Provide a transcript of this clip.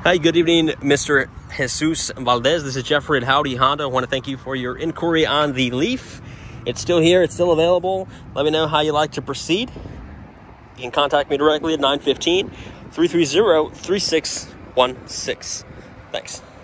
Hi, good evening, Mr. Jesus Valdez. This is Jeffrey at Howdy Honda. I want to thank you for your inquiry on the Leaf. It's still here. It's still available. Let me know how you like to proceed. You can contact me directly at 915-330-3616. Thanks.